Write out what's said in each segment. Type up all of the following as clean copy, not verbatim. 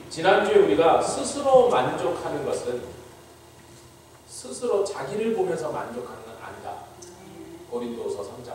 지난주에 우리가 스스로 만족하는 것은 스스로 자기를 보면서 만족하는 건 아니다. 고린도서 3장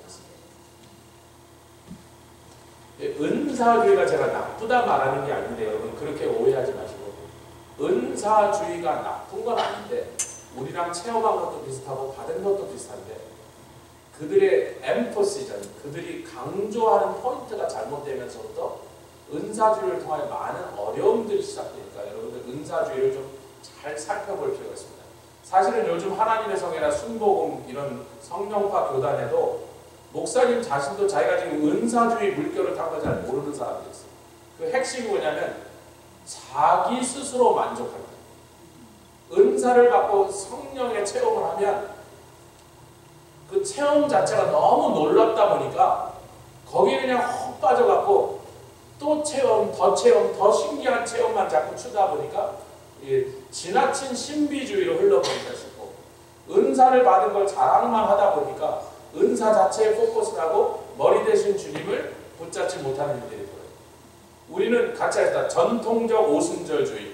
5절이었습니다. 은사주의가 제가 나쁘다 말하는 게 아닌데 여러분 그렇게 오해하지 마시고 은사주의가 나쁜 건 아닌데 우리랑 체험한 것도 비슷하고 받은 것도 비슷한데 그들의 엠포시전, 그들이 강조하는 포인트가 잘못되면서부터 은사주의를 통해 많은 어려움들이 시작되니까 여러분들 은사주의를 좀 잘 살펴볼 필요가 있습니다. 사실은 요즘 하나님의 성회나 순복음 이런 성령파 교단에도 목사님 자신도 자기가 지금 은사주의 물결을 탄 걸 잘 모르는 사람들이 있어요. 그 핵심이 뭐냐면 자기 스스로 만족하는 거예요. 은사를 받고 성령의 체험을 하면 그 체험 자체가 너무 놀랍다 보니까 거기에 그냥 훅 빠져갖고 또 체험, 더 신기한 체험만 자꾸 추다 보니까 지나친 신비주의로 흘러버린다 싶고 은사를 받은 걸 자랑만 하다 보니까 은사 자체에 포커스를 하고 머리 대신 주님을 붙잡지 못하는 일들이 보여요. 우리는 같이 했다. 전통적 오순절주의.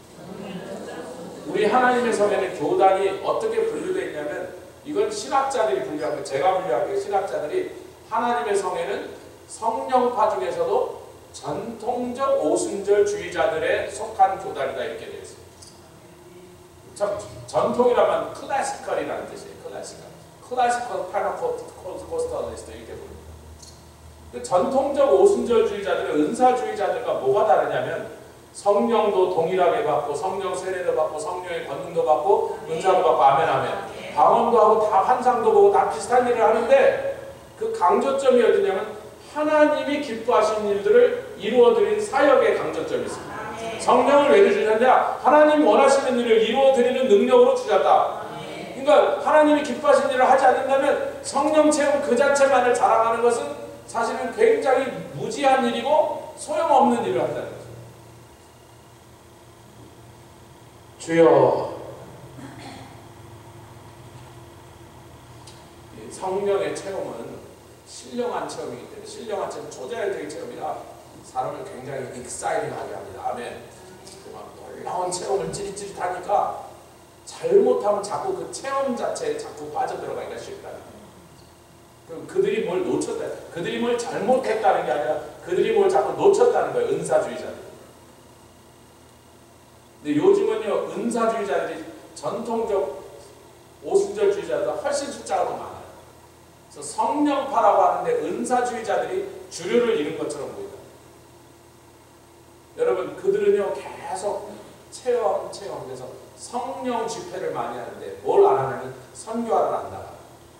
우리 하나님의 성에는 교단이 어떻게 분류되어 있냐면 이건 신학자들이 분류한 거예요. 제가 분류한 게 신학자들이 하나님의 성에는 성령파 중에서도 전통적 오순절주의자들에 속한 교단이다 이렇게 되어 있어요. 참 전통이라면 클래시컬이라는 뜻이에요. 클래시컬 페나코스탈리스트 이렇게 부릅니다. 그 전통적 오순절주의자들은 은사주의자들과 뭐가 다르냐면 성령도 동일하게 받고 성령 세례도 받고 성령의 권능도 받고 은사도 받고 아멘 아멘 방언도 하고 다 환상도 보고 다 비슷한 일을 하는데 그 강조점이 어디냐면 하나님이 기뻐하시는 일들을 이루어드린 사역의 강조점이 있습니다. 성령을 왜 주셨냐? 하나님 원하시는 일을 이루어드리는 능력으로 주셨다. 그러니까 하나님이 기뻐하시는 일을 하지 않는다면 성령 체험 그 자체만을 자랑하는 것은 사실은 굉장히 무지한 일이고 소용없는 일을 한다는 거죠. 주여 성령의 체험은 신령한 체험이기 때문에 신령한 체험, 초자연적인 체험이라 사람을 굉장히 익사이팅하게 합니다. 아멘. 놀라운 체험을 찌릿찌릿하니까 잘못하면 자꾸 그 체험 자체에 자꾸 빠져들어가기가 쉽다는 거예요. 그들이 뭘 놓쳤다. 그들이 뭘 잘못했다는 게 아니라 그들이 뭘 자꾸 놓쳤다는 거예요. 은사주의자들. 근데 요즘은요 은사주의자들이 전통적 오순절주의자보다 훨씬 숫자가 더 많아요. 그래서 성령파라고 하는데 은사주의자들이 주류를 이룬 것처럼 보인다. 여러분 그들은요 계속 체험 그래서 성령 집회를 많이 하는데 뭘 안 하냐면 선교하러 안 나가요.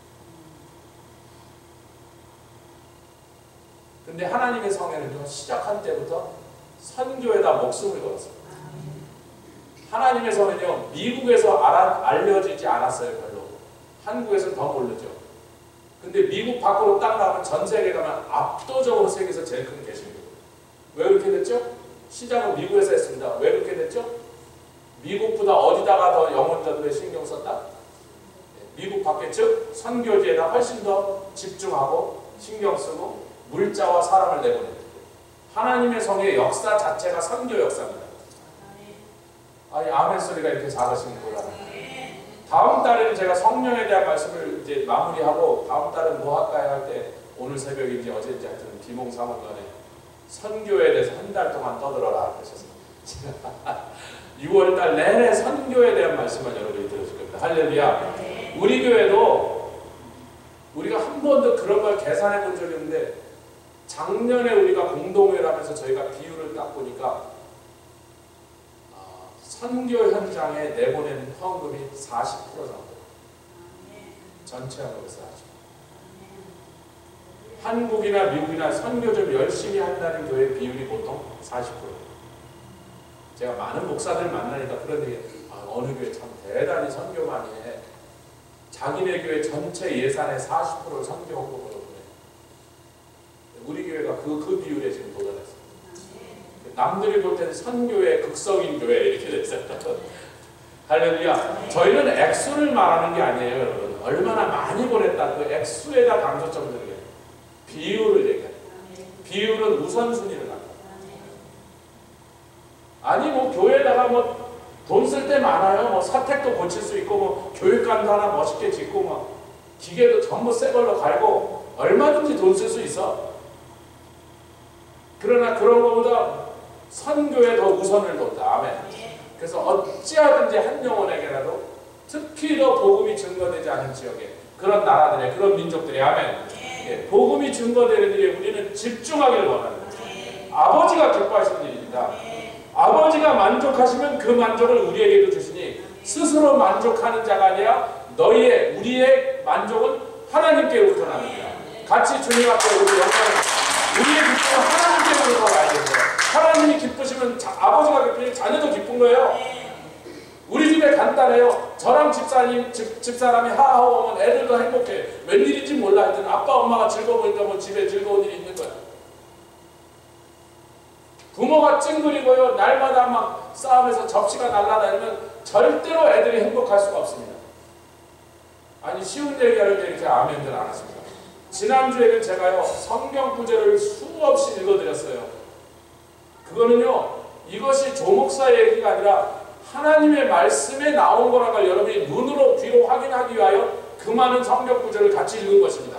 근데 하나님의 성회는요 시작한 때부터 선교에다 목숨을 걸었어요. 하나님의 성회는요 미국에서 알려지지 않았어요. 별로. 한국에서는 더 모르죠. 근데 미국 밖으로 딱 나가면 전 세계 가면 압도적으로 세계에서 제일 큰 개신교예요. 왜 그렇게 됐죠? 시작은 미국에서 했습니다. 왜 그렇게 됐죠? 미국보다 어디다가 더 영혼 전도에 신경 썼다? 미국 밖에 즉 선교지에다 훨씬 더 집중하고 신경 쓰고 물자와 사람을 내보내는 하나님의 성의 역사 자체가 선교 역사입니다. 아니 아멘 소리가 이렇게 작으신 거 몰라요. 다음 달에는 제가 성령에 대한 말씀을 이제 마무리하고 다음 달은 뭐 할까요 할 때 오늘 새벽인지 어제인지 하여튼 비몽사몽간에 선교에 대해서 한 달 동안 떠들어라 하셨습니다. 6월달 내내 선교에 대한 말씀만 여러분이 들으실 겁니다. 할렐루야. 우리 교회도 우리가 한 번도 그런 걸 계산해 본 적이 없는데 작년에 우리가 공동회를 하면서 저희가 비율을 딱 보니까 선교 현장에 내보내는 헌금이 40% 정도. 전체 헌금의 40%. 한국이나 미국이나 선교 좀 열심히 한다는 교회 비율이 보통 40%. 제가 많은 목사들 만나니까 그런 얘기, 어느 교회 참 대단히 선교 많이 해. 자기네 교회 전체 예산의 40%를 선교 헌금으로 보내. 우리 교회가 그 비율에 지금 도달했어요. 남들이 볼 때는 선교의 극성인 교회 이렇게 됐어요. 할렐루야. 저희는 액수를 말하는 게 아니에요, 여러분. 얼마나 많이 보냈다. 그 액수에다 강조점을 드리게 해요. 비율을 얘기해요. 비율은 우선순위를 갖다. 사택도 고칠 수 있고 뭐 교육관도 하나 멋있게 짓고 막 기계도 전부 새 걸로 갈고 얼마든지 돈 쓸 수 있어. 그러나 그런 것보다 선교에 더 우선을 뒀다. 아멘. 그래서 어찌하든지 한 영혼에게라도 특히 더 복음이 증거되지 않은 지역에 그런 나라들의 그런 민족들의 아멘. 예, 복음이 증거되는 일에 우리는 집중하기를 원합니다. 아버지가 기뻐하시는 일입니다. 아버지가 만족하시면 그 만족을 우리에게도 주시니 스스로 만족하는 자가 아니라 우리의 만족은 하나님께로부터 납니다. 같이 주님 앞에 우리 영광을 우리의 기쁨은 하나님께로부터 와야 됩니다. 하나님이 기쁘시면 아버지가 기쁘니 자녀도 기쁜 거예요. 우리 집에 간단해요. 저랑 집사람이 하하오면 애들도 행복해. 웬일인지 몰라. 하여튼 아빠 엄마가 즐거우니까 뭐 집에 즐거운 일이 있는 거야. 부모가 찡그리고요. 날마다 막 싸움에서 접시가 날아다니면 절대로 애들이 행복할 수가 없습니다. 아니 쉬운 얘기하는데 이렇게 아멘들 안 하십니다. 지난주에는 제가요 성경 구절을 수없이 읽어드렸어요. 그거는요 이것이 조목사의 얘기가 아니라 하나님의 말씀에 나온 거라는 걸 여러분이 눈으로 귀로 확인하기 위하여 그 많은 성경 구절을 같이 읽은 것입니다.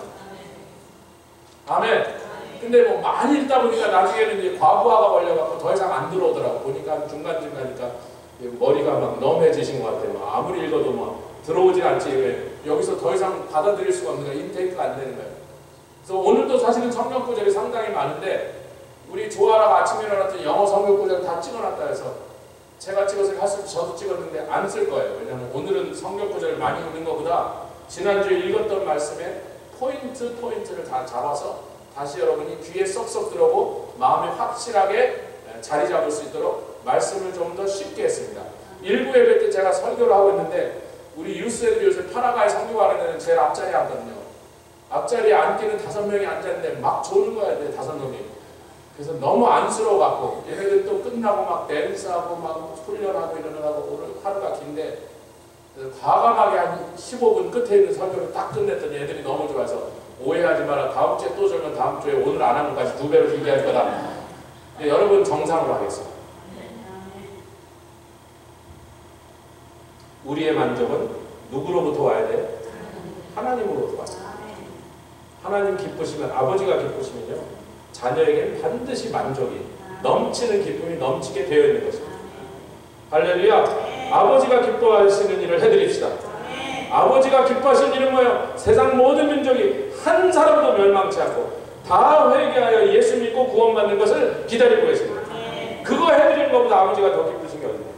아멘. 근데 뭐 많이 읽다 보니까 나중에는 이제 과부하가 걸려갖고 더 이상 안 들어오더라고. 보니까 중간중간이니까 머리가 막 넘해지신 것 같아요. 아무리 읽어도 막 들어오지 않지. 여기서 더 이상 받아들일 수가 없는 거예요. 인테이크가 안 되는 거예요. 그래서 오늘도 사실은 성경 구절이 상당히 많은데 우리 조아라가 아침에 일어났더니 영어 성경 구절 다 찍어놨다 해서 제가 찍어서 할 수 저도 찍었는데 안 쓸 거예요. 왜냐하면 오늘은 성경 구절을 많이 읽는 것보다 지난주에 읽었던 말씀에 포인트를 다 잡아서 다시 여러분이 귀에 쏙쏙 들어오고 마음에 확실하게 자리 잡을 수 있도록 말씀을 좀 더 쉽게 했습니다. 일부 예배 때 제가 설교를 하고 있는데 우리 유스 애들이 요새 파라과이 선교하는 데는 제일 앞자리에 앉거든요. 앞자리에 앉기는 5명이 앉았는데 막 조는 거야, 5명이. 그래서 너무 안쓰러워갖고 얘네들 또 끝나고 막 댄스하고 막 훈련하고 이러느라고 오늘 하루가 긴데 과감하게 한 15분 끝에 있는 설교를 딱 끝냈더니 애들이 너무 좋아서 오해하지 마라. 다음 주에 또 절면 다음 주에 오늘 안 한 것까지 2배로 길게 할 거다. 여러분 정상으로 하겠습니다. 우리의 만족은 누구로부터 와야 돼요? 하나님으로부터 와야 돼요. 하나님 기쁘시면 아버지가 기쁘시면요 자녀에게는 반드시 만족이 넘치는 기쁨이 넘치게 되어 있는 것입니다. 할렐루야. 아버지가 기뻐하시는 일을 해드립시다. 아버지가 기뻐하시는 일은 뭐예요? 세상 모든 민족이 한 사람도 멸망치 않고 다 회개하여 예수 믿고 구원받는 것을 기다리고 계십니다. 그거 해드리는 것보다 아버지가 더 기쁘신 게 어디냐?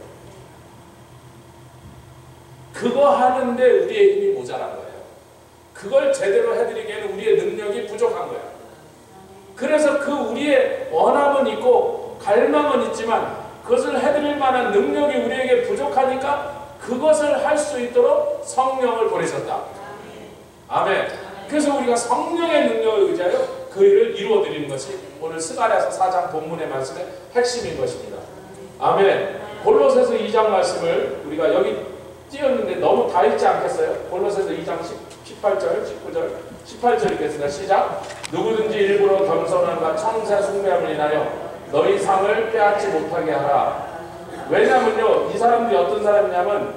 그거 하는데 우리의 힘이 모자란 거예요. 그걸 제대로 해드리기에는 우리의 능력이 부족한 거예요. 그래서 그 우리의 원함은 있고 갈망은 있지만 그것을 해드릴 만한 능력이 우리에게 부족하니까 그것을 할 수 있도록 성령을 보내셨다. 아멘. 그래서 우리가 성령의 능력을 의지하여 그 일을 이루어드리는 것이 오늘 스가랴서 4장 본문의 말씀의 핵심인 것입니다. 아멘. 골로새서 2장 말씀을 우리가 여기 띄었는데 너무 다 읽지 않겠어요? 골로새서 2장 18절, 19절, 18절 읽겠습니다. 시작. 누구든지 일부러 겸손함과 청새 숭배함을 인하여 너희 상을 빼앗지 못하게 하라. 왜냐면요, 이 사람들이 어떤 사람이냐면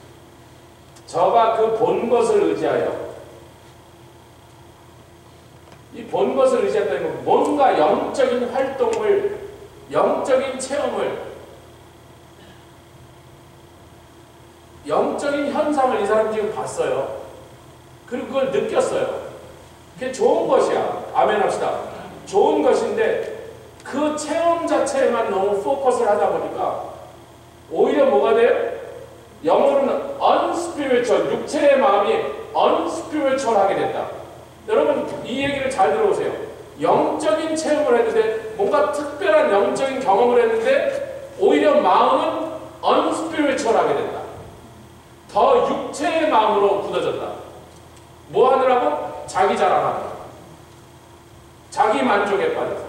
저가 그 본 것을 의지하여, 이 본 것을 의지했다는 건 뭔가 영적인 활동을, 영적인 체험을, 영적인 현상을 이 사람이 지금 봤어요. 그리고 그걸 느꼈어요. 그게 좋은 것이야. 아멘 합시다. 좋은 것인데 그 체험 자체에만 너무 포커스를 하다 보니까 오히려 뭐가 돼요? 영어로는 unspiritual, 육체의 마음이 unspiritual하게 된다. 여러분 이 얘기를 잘 들어보세요. 영적인 체험을 했는데 뭔가 특별한 영적인 경험을 했는데 오히려 마음은 unspiritual하게 된다. 더 육체의 마음으로 굳어졌다. 뭐 하느라고? 자기 자랑하느라. 자기 만족에 빠져서.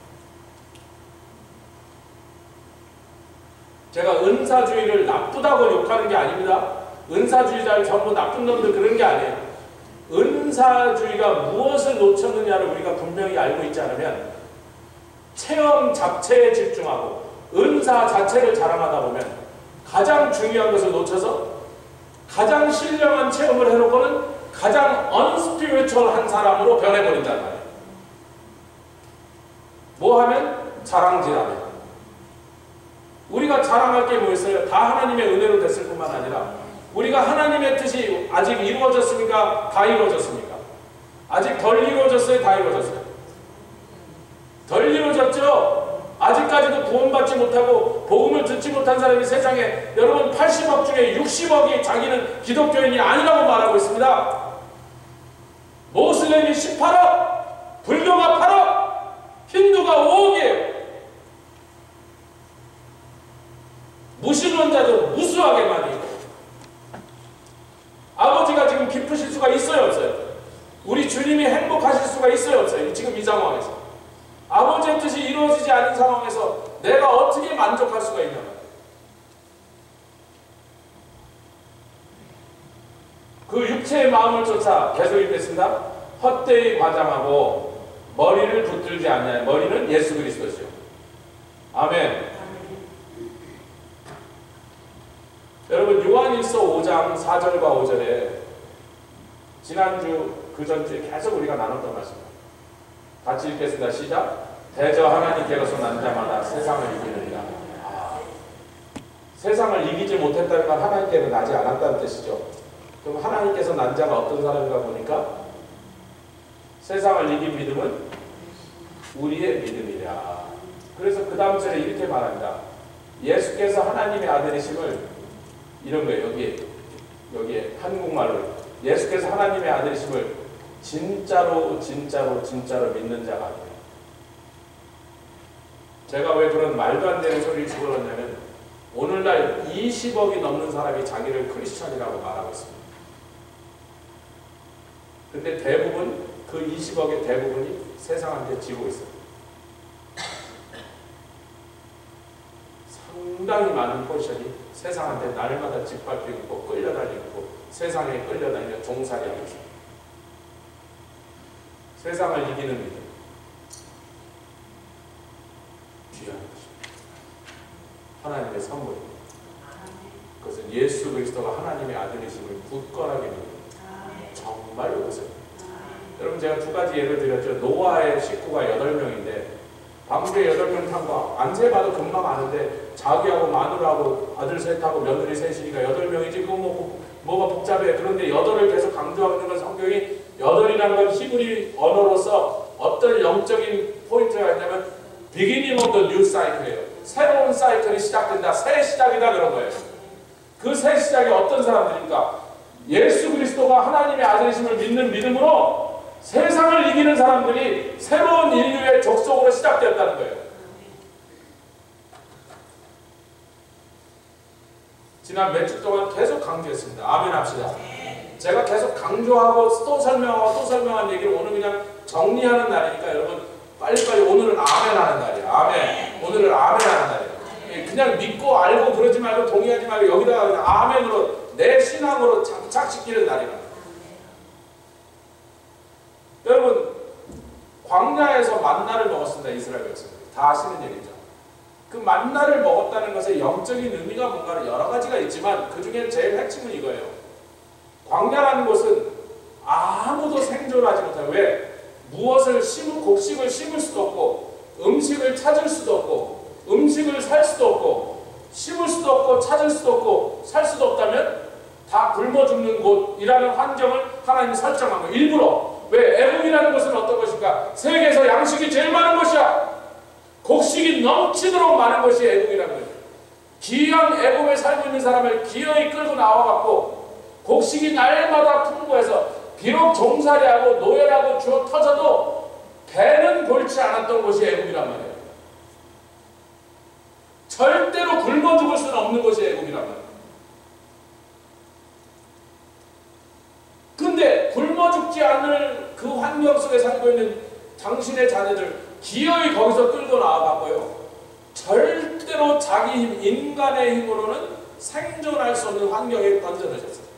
제가 은사주의를 나쁘다고 욕하는 게 아닙니다. 은사주의자를 전부 나쁜 놈들 그런 게 아니에요. 은사주의가 무엇을 놓쳤느냐를 우리가 분명히 알고 있지 않으면 체험 자체에 집중하고 은사 자체를 자랑하다 보면 가장 중요한 것을 놓쳐서 가장 신령한 체험을 해놓고는 가장 언스피리추얼한 사람으로 변해버린단 말이에요. 뭐 하면? 자랑질하면. 우리가 자랑할 게 뭐 있어요? 다 하나님의 은혜로 됐을 뿐만 아니라 우리가 하나님의 뜻이 아직 이루어졌습니까? 다 이루어졌습니까? 아직 덜 이루어졌어요? 다 이루어졌어요? 덜 이루어졌죠? 아직까지도 구원받지 못하고 복음을 듣지 못한 사람이 세상에 여러분 80억 중에 60억이 자기는 기독교인이 아니라고 말하고 있습니다. 모슬렘이 18억, 불교가 8억, 힌두가 5억이에요. 무신론자도 무수하게 많이 있고. 아버지가 지금 기쁘실 수가 있어요, 없어요? 우리 주님이 행복하실 수가 있어요, 없어요? 지금 이 상황에서. 아버지의 뜻이 이루어지지 않은 상황에서 내가 어떻게 만족할 수가 있냐 말이에요. 그 육체의 마음을 쫓아 계속 읽겠습니다. 헛되이 과장하고 머리를 붙들지 않냐. 머리는 예수 그리스도시요. 아멘. 여러분 요한일서 5장 4절과 5절에 지난주 그 전주에 계속 우리가 나눴던 말씀입니다. 같이 읽겠습니다. 시작. 대저 하나님께로서 난 자마다 세상을 이기느니라. 세상을 이기지 못했다는 건 하나님께는 나지 않았다는 뜻이죠. 그럼 하나님께서 난 자가 어떤 사람인가 보니까 세상을 이긴 믿음은 우리의 믿음이라. 그래서 그 다음 절에 이렇게 말합니다. 예수께서 하나님의 아들이심을 이런 거예요. 여기에 한국말로 예수께서 하나님의 아들이심을 진짜로 믿는 자가 아니에요. 제가 왜 그런 말도 안 되는 소리를 집어넣냐면 오늘날 20억이 넘는 사람이 자기를 크리스천이라고 말하고 있습니다. 근데 대부분 그 20억의 대부분이 세상한테 지고 있어요. 상당히 많은 포션이 세상한테 날마다 짓밟히고 있고 끌려다니고 세상에 끌려다니며 종살이하고 있어요. 세상을 이기는 믿음. 귀한 것입니다. 하나님의 선물입니다. 그것은 예수 그리스도가 하나님의 아들이심을 굳건하게 믿는 정말 이것은 여러분 제가 두 가지 예를 드렸죠. 노아의 식구가 8명인데 방주에 8명 탄 거 안 세봐도 금방 아는데 자기하고 마누라하고 아들 셋하고 며느리 셋이니까 8명이지 그거 뭐가 복잡해. 그런데 8을 계속 강조하고 있는 건 성경이 8이라는 건 히브리 언어로서 어떤 영적인 포인트가 있냐면 beginning of the new cycle이에요. 새로운 사이클이 시작된다. 새 시작이다 그런 거예요. 그 새 시작이 어떤 사람들입니까? 예수 그리스도가 하나님의 아들이심을 믿는 믿음으로 세상을 이기는 사람들이 새로운 인류의 족속으로 시작되었다는 거예요. 지난 몇 주 동안 계속 강조했습니다. 아멘 합시다. 제가 계속 강조하고 또 설명한 얘기를 오늘 그냥 정리하는 날이니까 여러분 빨리빨리 오늘은 아멘 하는 날이에요. 아멘. 오늘은 아멘 하는 날이에요. 그냥 믿고 알고 그러지 말고 동의하지 말고 여기다가 그냥 아멘으로 내 신앙으로 장착시키는 날이에요. 여러분 광야에서 만나를 먹었습니다. 이스라엘 백성들이. 다 아시는 얘기죠. 그 만나를 먹었다는 것의 영적인 의미가 뭔가 여러 가지가 있지만 그 중에 제일 핵심은 이거예요. 광야라는 곳은 아무도 생존하지 못해요. 왜? 무엇을 곡식을 심을 수도 없고 음식을 찾을 수도 없고 음식을 살 수도 없고 심을 수도 없고 찾을 수도 없고 살 수도 없다면 다 굶어 죽는 곳이라는 환경을 하나님이 설정한 거예요. 일부러. 왜? 애굽이라는 곳은 어떤 것인가? 세계에서 양식이 제일 많은 곳이야. 곡식이 넘치도록 많은 것이 애굽이라는 거예요. 기양 애굽에 살고 있는 사람을 기어이 끌고 나와갖고 곡식이 날마다 풍부해서 비록 종살이하고 노예라고 주어 터져도 배는 골치 않았던 곳이 애굽이란 말이에요. 절대로 굶어 죽을 수는 없는 곳이 애굽이란 말이에요. 근데 굶어 죽지 않을 그 환경 속에 살고 있는 당신의 자녀들 기어이 거기서 끌고 나와갖고요. 절대로 자기 힘, 인간의 힘으로는 생존할 수 없는 환경에 던져놓으셨어요.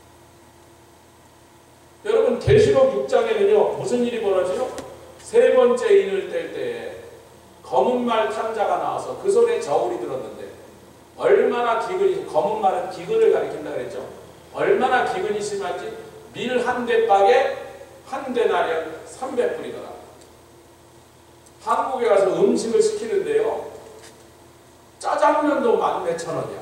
여러분 계시록 6장에는요 무슨 일이 벌어지죠? 세 번째 인을 뗄 때에 검은 말 탄 자가 나와서 그 손에 저울이 들었는데 얼마나 검은 말은 기근을 가리킨다 그랬죠. 얼마나 기근이 심한지 밀 한 대박에 한 데나리온 300불이더라. 한국에 가서 음식을 시키는데요. 짜장면도 14,000원이야.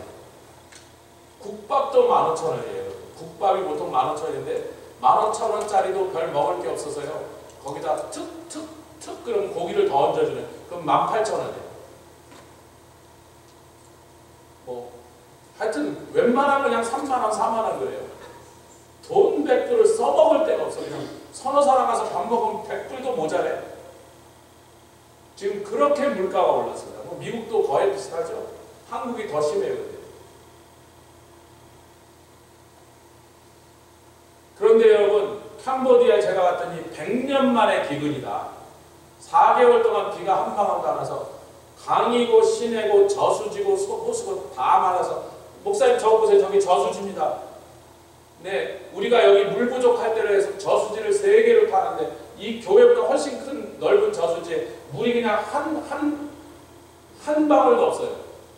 국밥도 15,000원이에요. 국밥이 보통 15,000원인데 15,000원짜리도 별 먹을 게 없어서요. 거기다 툭툭툭 그럼 고기를 더 얹어주는 그럼 18,000원이에요. 뭐 하여튼 웬만하면 그냥 3만원, 4만원 그래요. 돈 100불을 써먹을 데가 없어. 그냥 서너 사람 가서 밥 먹으면 100불도 모자래. 지금 그렇게 물가가 올랐습니다. 뭐 미국도 거의 비슷하죠. 한국이 더 심해요. 그런데 여러분, 캄보디아에 제가 갔더니 100년 만에 기근이다. 4개월 동안 비가 한 방울도 안 와서 강이고 시내고 저수지고 호수고 다 말아서 목사님 저 보세요. 저기 저수지입니다. 네, 우리가 여기 물 부족할 때로 해서 저수지를 3개를 파는데 이 교회보다 훨씬 큰 넓은 저수지에 물이 그냥 한 방울도 없어요.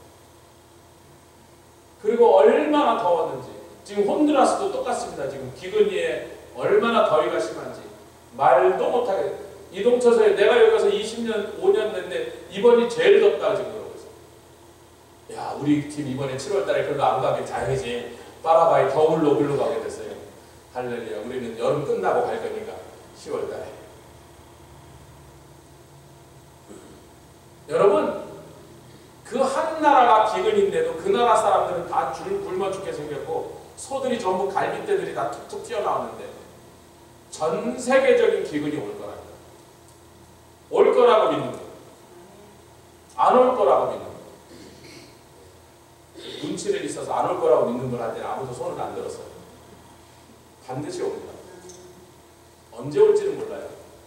그리고 얼마나 더웠는지. 지금 혼두라스도 똑같습니다. 지금 기근이에 얼마나 더위가 심한지 말도 못하게. 이동쳐서에 내가 여기 가서 20년, 5년 됐는데 이번이 제일 덥다 지금 그러고 있어요. 야, 우리 팀 이번에 7월달에 별로 안 가게 다행이지. 파라과이 겨울로 글로 가게 됐어요. 할렐루야. 우리는 여름 끝나고 갈 거니까 10월달에. 여러분, 그 한 나라가 기근인데도 그 나라 사람들은 다 굶어 죽게 생겼고 소들이 전부 갈빗대들이 다 툭툭 튀어나오는데 전 세계적인 기근이 올 거랍니다. 올 거라고 믿는 거예요. 안 올 거라고 믿는 거예요. 눈치를 있어서 안 올 거라고 믿는 분한테는 아무도 손을 안 들었어요. 반드시 옵니다. 언제 올지는 몰라요.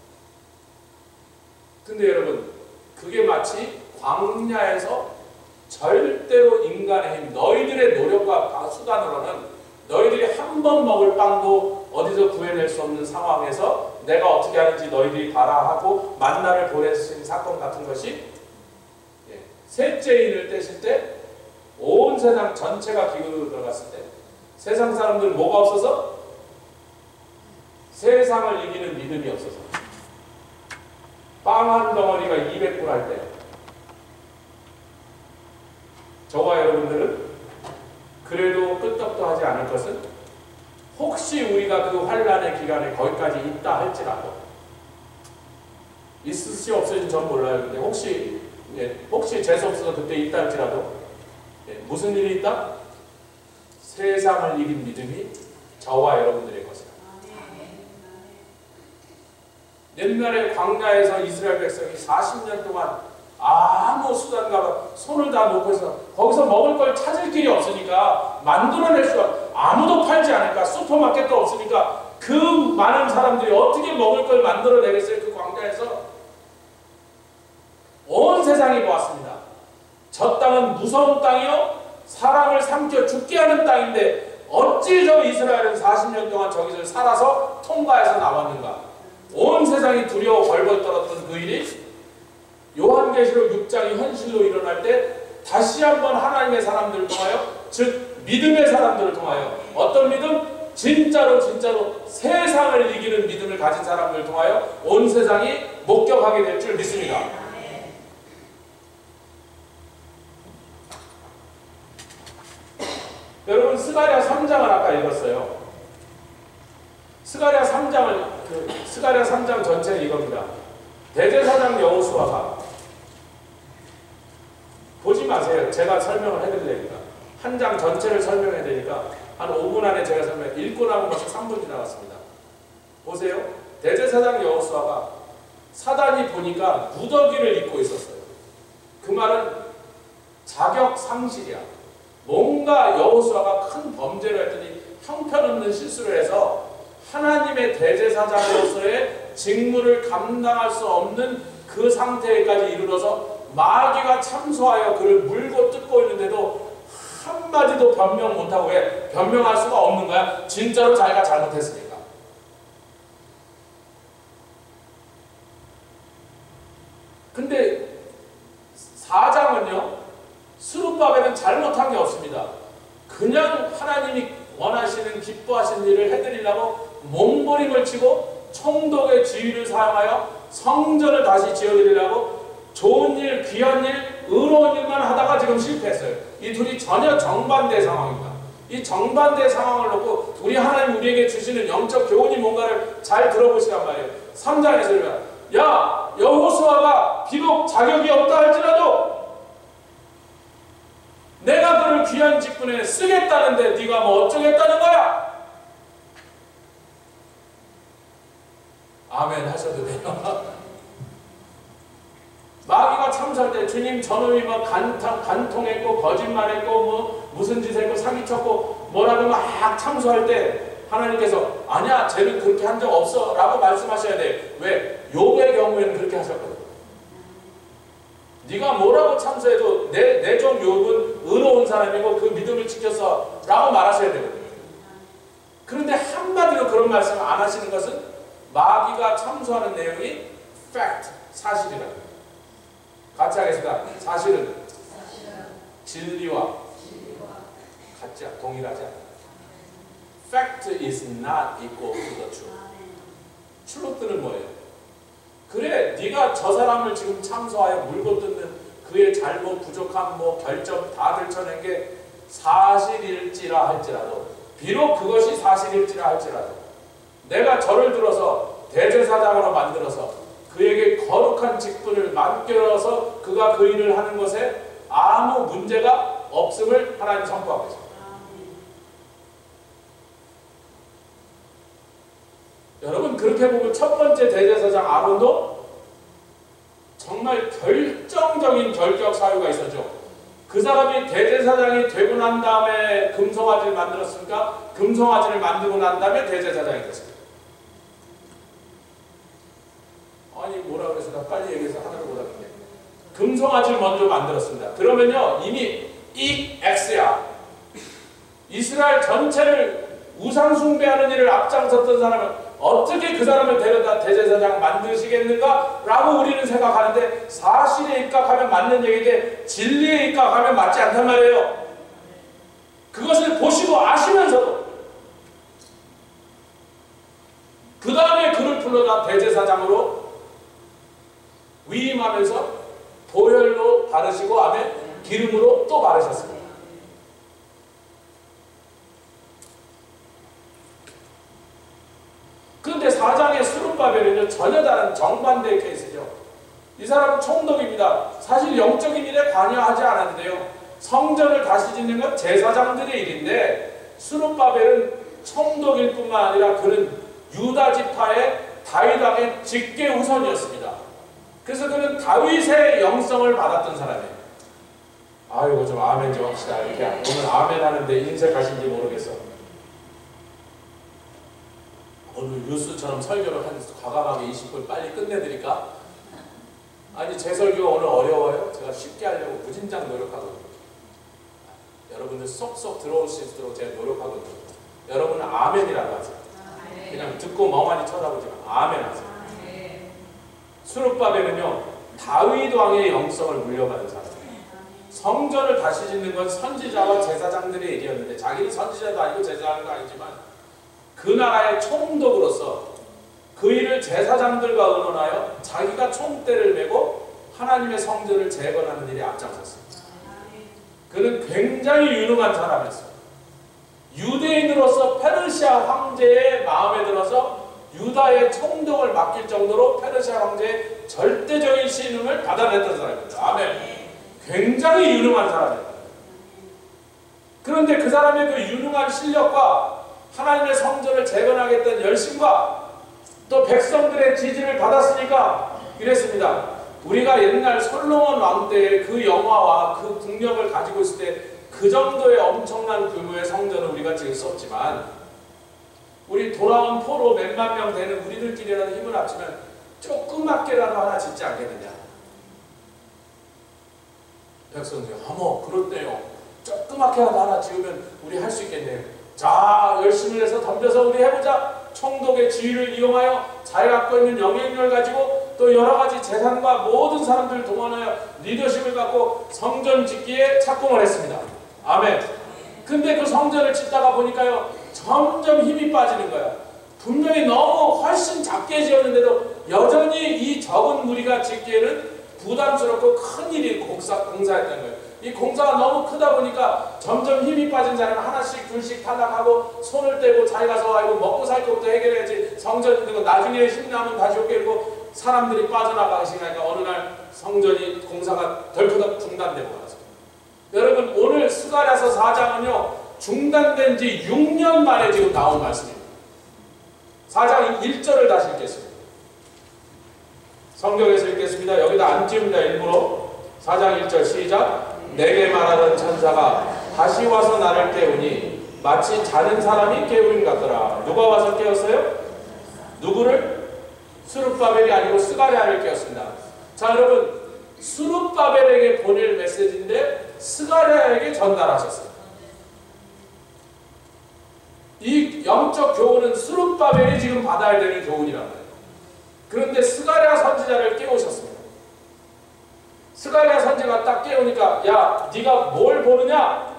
근데 여러분, 그게 마치 광야에서 절대로 인간의 힘, 너희들의 노력과 수단으로는 너희들이 한 번 먹을 빵도 어디서 구해낼 수 없는 상황에서 내가 어떻게 하는지 너희들이 봐라 하고 만나를 보내신 사건 같은 것이 셋째 인을 떼실 때 온 세상 전체가 기근으로 들어갔을 때 세상 사람들은 뭐가 없어서? 세상을 이기는 믿음이 없어서 빵 한 덩어리가 200불 할 때 저와 여러분들은 그래도 끄떡도 하지 않을 것은 혹시 우리가 그 환란의 기간에 거기까지 있다 할지라도 있을지 없을지 전 몰라요. 근데 혹시 재수없어서 그때 있다 할지라도 무슨 일이 있다? 세상을 이긴 믿음이 저와 여러분들의 것이다. 옛날에 광야에서 이스라엘 백성이 40년 동안 아무 수단과 손을 다 놓고 해서 거기서 먹을 걸 찾을 길이 없으니까 만들어낼 수가 아무도 팔지 않을까 슈퍼마켓도 없으니까 그 많은 사람들이 어떻게 먹을 걸 만들어내겠어요. 그 광야에서 온 세상이 보았습니다. 저 땅은 무서운 땅이요 사람을 삼켜 죽게 하는 땅인데 어찌 저 이스라엘은 40년 동안 저기서 살아서 통과해서 나왔는가. 온 세상이 두려워 벌벌 떨었던 그 일이 요한계시록 6장이 현실로 일어날 때 다시 한번 하나님의 사람들을 통하여 즉 믿음의 사람들을 통하여 어떤 믿음? 진짜로 세상을 이기는 믿음을 가진 사람들을 통하여 온 세상이 목격하게 될 줄 믿습니다. 여러분 스가랴 3장을 아까 읽었어요. 스가랴 3장 전체는 이겁니다. 대제사장 여호수아가 보지 마세요. 제가 설명을 해드리려니까 한 장 전체를 설명해야 되니까 한 5분 안에 제가 읽고 나면 벌써 3분 지나갔습니다. 보세요. 대제사장 여호수아가 사단이 보니까 무더기를 입고 있었어요. 그 말은 자격 상실이야. 뭔가 여호수아가 큰 범죄를 했더니 형편없는 실수를 해서 하나님의 대제사장으로서의 직무를 감당할 수 없는 그 상태까지 이르러서 마귀가 참소하여 그를 물고 뜯고 있는데도 한마디도 변명 못하고 왜 변명할 수가 없는 거야? 진짜로 자기가 잘못했으니까. 근데 4장은요. 스룹바벨은 잘못한 게 없습니다. 그냥 하나님이 원하시는 기뻐하신 일을 해드리려고 몸부림을 치고 총독의 지위를 사용하여 성전을 다시 지어드리려고 좋은 일, 귀한 일, 의로운 일만 하다가 지금 실패했어요. 이 둘이 전혀 정반대 상황입니다. 이 정반대 상황을 놓고 우리 하나님 우리에게 주시는 영적 교훈이 뭔가를 잘 들어보시란 말이에요. 3장에서 야 여호수아가 비록 자격이 없다 할지라도 내가 그를 귀한 직분에 쓰겠다는데 네가 뭐 어쩌겠다는 거야? 아멘 하셔도 돼요. 마귀가 참수할 때 주님 저놈이 뭐 간통했고 거짓말했고 뭐 무슨 짓 했고 사기쳤고 뭐라도 막 참수할 때 하나님께서 아니야 쟤는 그렇게 한 적 없어 라고 말씀하셔야 돼. 왜? 욥의 경우에는 그렇게 하셨거든. 네가 뭐라고 참수해도 내 종 욥은 의로운 사람이고 그 믿음을 지켰어 라고 말하셔야 되거든요. 그런데 한마디로 그런 말씀을 안 하시는 것은 마귀가 참수하는 내용이 fact, 사실이라는 거예요. 같이 하겠습니다. 사실은 진리와 같지 동일하지 않다. Fact is not equal to the truth. truth는 뭐예요? 그래, 네가 저 사람을 지금 참소하여 물고 뜯는 그의 잘못, 부족함, 뭐 결점 다 들춰낸 게 사실일지라 할지라도, 비록 그것이 사실일지라 할지라도, 내가 저를 들어서 대제사장으로 만들어서 그에게 거룩한 직분을 맡겨서 그가 그 일을 하는 것에 아무 문제가 없음을 하나님 선포하고 있습니다. 여러분 그렇게 보면 첫 번째 대제사장 아론도 정말 결정적인 결격 사유가 있었죠. 그 사람이 대제사장이 되고 난 다음에 금송아지를 만들었으니까 금송아지를 만들고 난 다음에 대제사장이 됐습니다. 아니 뭐라 그래서 나 빨리 얘기해서 하나도 못 하겠네. 금송아지를 먼저 만들었습니다. 그러면요 이미 X야. 이스라엘 전체를 우상숭배하는 일을 앞장섰던 사람은 어떻게 그 사람을 데려다 대제사장 만드시겠는가? 라고 우리는 생각하는데 사실에 입각하면 맞는 얘기인데 진리에 입각하면 맞지 않단 말이에요. 그것을 보시고 아시면서도 그 다음에 그를 불러다 대제사장으로 위임하면서 보혈로 바르시고 아멘 기름으로 또 바르셨습니다. 그런데 4장의 스룹바벨은요 전혀 다른 정반대의 케이스죠. 이 사람은 총독입니다. 사실 영적인 일에 관여하지 않았는데요. 성전을 다시 짓는 건 제사장들의 일인데 스룹바벨은 총독일 뿐만 아니라 그는 유다 지파의 다윗 왕의 직계 후손이었습니다. 그래서 그는 다윗의 영성을 받았던 사람이에요. 아이고 좀 아멘 좀 합시다. 이렇게 오늘 아멘 하는데 인색하신지 모르겠어. 오늘 뉴스처럼 설교를 한 과감하게 20분 빨리 끝내드릴까? 아니 제 설교가 오늘 어려워요? 제가 쉽게 하려고 무진장 노력하거든요. 여러분들 쏙쏙 들어올 수 있도록 제가 노력하거든요. 여러분은 아멘이라고 하세요. 그냥 듣고 멍하니 쳐다보지 마. 아멘 하세요. 스룹바벨은요 다윗 왕의 영성을 물려받은 사람이에요. 성전을 다시 짓는 건 선지자와 제사장들의 일이었는데 자기는 선지자도 아니고 제사장도 아니지만 그 나라의 총독으로서 그 일을 제사장들과 의논하여 자기가 총대를 메고 하나님의 성전을 재건하는 일에 앞장섰습니다. 그는 굉장히 유능한 사람이었어요. 유대인으로서 페르시아 황제의 마음에 들어서 유다의 총독을 맡길 정도로 페르시아 황제의 절대적인 신임을 받아냈던 사람입니다. 아멘. 굉장히 유능한 사람입니다. 그런데 그 사람의 그 유능한 실력과 하나님의 성전을 재건하겠다는 열심과 또 백성들의 지지를 받았으니까 이랬습니다. 우리가 옛날 솔로몬 왕 때의 그 영화와 그 국력을 가지고 있을 때 그 정도의 엄청난 규모의 성전을 우리가 지을 수 없지만 우리 돌아온 포로 몇만 명 되는 우리들끼리라도 힘을 합치면 조그맣게라도 하나 짓지 않겠느냐. 백성들이 어머 그렇대요. 조그맣게라도 하나 지으면 우리 할 수 있겠네요. 자 열심히 해서 덤벼서 우리 해보자. 총독의 지위를 이용하여 자기가 갖고 있는 영향력을 가지고 또 여러가지 재산과 모든 사람들을 동원하여 리더십을 갖고 성전 짓기에 착공을 했습니다. 아멘. 근데 그 성전을 짓다가 보니까요, 점점 힘이 빠지는 거야. 분명히 너무 훨씬 작게 지었는데도 여전히 이 적은 무리가 짓기에는 부담스럽고 큰 일이 공사했던 거예요. 이 공사가 너무 크다 보니까 점점 힘이 빠진 사람은 하나씩 둘씩 탈락하고 손을 떼고 자기 가서 아이고 먹고 살 것부터 해결해야지, 성전 있는 거 나중에 힘나면 다시 올게, 이러고 사람들이 빠져나가기 시작하니까 어느 날 성전이 공사가 덜커덕 중단되고 나서, 여러분 오늘 스가랴서 4장은요 중단된 지 6년 만에 지금 나온 말씀입니다. 4장 1절을 다시 읽겠습니다. 성경에서 읽겠습니다. 여기다 안 띄웁니다. 일부러. 4장 1절 시작. 내게 말하던 천사가 다시 와서 나를 깨우니 마치 자는 사람이 깨우림 같더라. 누가 와서 깨웠어요? 누구를? 스룹바벨이 아니고 스가랴를 깨웠습니다. 자, 여러분 스룹바벨에게 보낼 메시지인데 스가랴에게 전달하셨어요. 이 영적 교훈은 스룹바벨이 지금 받아야 되는 교훈이란 말이에요. 그런데 스가랴 선지자를 깨우셨습니다. 스가랴 선지자가 딱 깨우니까 야, 네가 뭘 보느냐?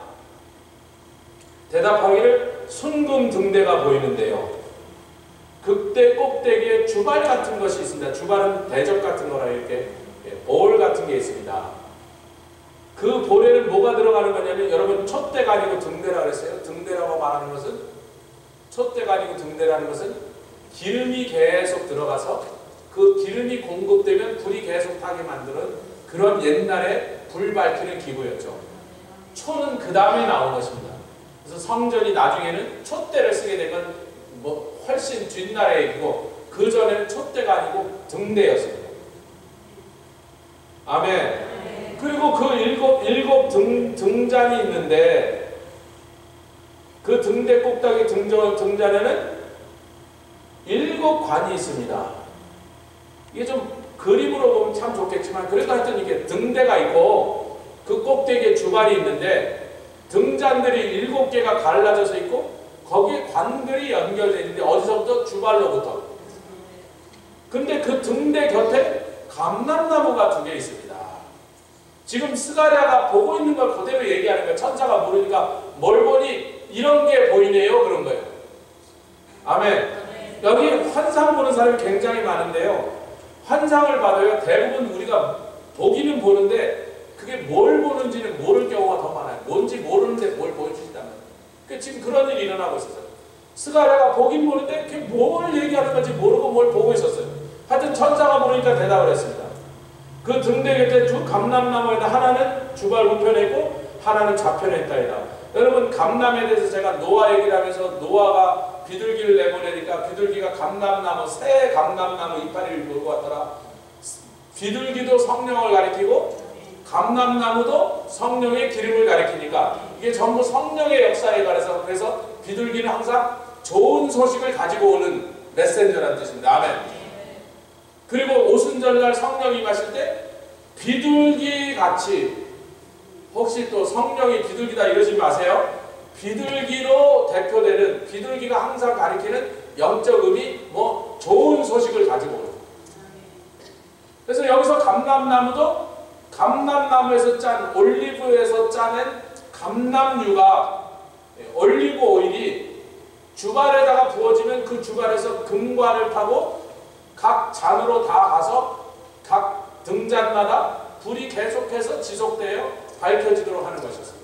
대답하기를 순금 등대가 보이는데요. 극대 꼭대기에 주발 같은 것이 있습니다. 주발은 대접 같은 거라 이렇게 볼 같은 게 있습니다. 그 볼에는 뭐가 들어가는 거냐면, 여러분 촛대가 아니고 등대라 그랬어요. 등대라고 말하는 것은, 촛대가 아니고 등대라는 것은 기름이 계속 들어가서 그 기름이 공급되면 불이 계속 타게 만드는 그런 옛날에 불 밝히는 기구였죠. 초는 그 다음에 나온 것입니다. 그래서 성전이 나중에는 촛대를 쓰게 되면 뭐 훨씬 뒷날의 얘기고, 그 전에는 촛대가 아니고 등대였습니다. 아멘. 그리고 그 일곱 등잔이 있는데, 그 등대 꼭대기 등잔에는 7관이 있습니다. 이게 좀 그림으로 보면 참 좋겠지만, 그래도 하여튼 이게 등대가 있고 그 꼭대기에 주발이 있는데 등잔들이 7개가 갈라져서 있고 거기에 관들이 연결되어 있는데, 어디서부터? 주발로부터. 근데 그 등대 곁에 감람나무가 2개 있습니다. 지금 스가랴가 보고 있는 걸 그대로 얘기하는 거예요. 천사가 모르니까 뭘 보니 이런 게 보이네요, 그런 거예요. 아멘. 여기 환상 보는 사람이 굉장히 많은데요, 환상을 봐도요 대부분 우리가 보기는 보는데 그게 뭘 보는지는 모를 경우가 더 많아요. 뭔지 모르는데 뭘 보여주시다면. 그러니까 지금 그런 일이 일어나고 있었어요. 스가랴가 보긴 보는데 그게 뭘 얘기하는 건지 모르고 뭘 보고 있었어요. 하여튼 천사가 모르니까 대답을 했습니다. 그 등대 곁에 두 감람나무에다 하나는 주발 우편에 있고 하나는 좌편에 있다이다. 여러분 감람에 대해서 제가 노아 얘기를 하면서, 노아가 비둘기를 내보내니까 비둘기가 감람나무, 새 감람나무 이파리를 물고 왔더라. 비둘기도 성령을 가리키고 감람나무도 성령의 기름을 가리키니까 이게 전부 성령의 역사에 관해서, 그래서 비둘기는 항상 좋은 소식을 가지고 오는 메신저라는 뜻입니다. 아멘. 그리고 오순절날 성령이 임하실 때 비둘기 같이, 혹시 또 성령이 비둘기다 이러지 마세요. 비둘기로 대표되는, 비둘기가 항상 가리키는 영적 의미, 뭐 좋은 소식을 가지고 오는. 그래서 여기서 감람나무도 감람나무에서 짠, 올리브에서 짜낸 감람유가, 올리브 오일이 주발에다가 부어지면 그 주발에서 금관을 타고 각 잔으로 다 가서 각 등잔마다 불이 계속해서 지속되어 밝혀지도록 하는 것이었습니다.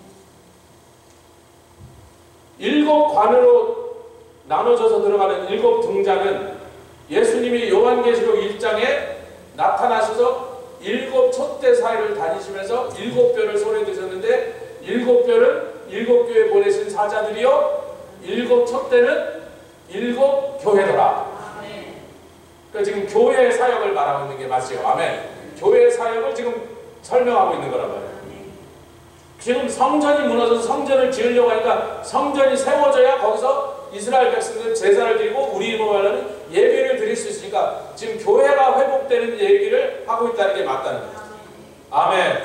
7관으로 나눠져서 들어가는 7등잔은 예수님이 요한계시록 1장에 나타나셔서 7 촛대 사이를 다니시면서 7뼈를 손에 드셨는데, 7뼈는 7교회 보내신 사자들이요, 7 촛대는 7 교회더라. 그러니까 지금 교회의 사역을 말하고 있는 게 맞죠. 아멘. 교회의 사역을 지금 설명하고 있는 거란 말이에요. 지금 성전이 무너져서 성전을 지으려고 하니까 성전이 세워져야 거기서 이스라엘 백성들은 제사를 드리고 우리 이름으로 말하는 예배를 드릴 수 있으니까 지금 교회가 회복되는 얘기를 하고 있다는 게 맞다는 거예요. 아멘.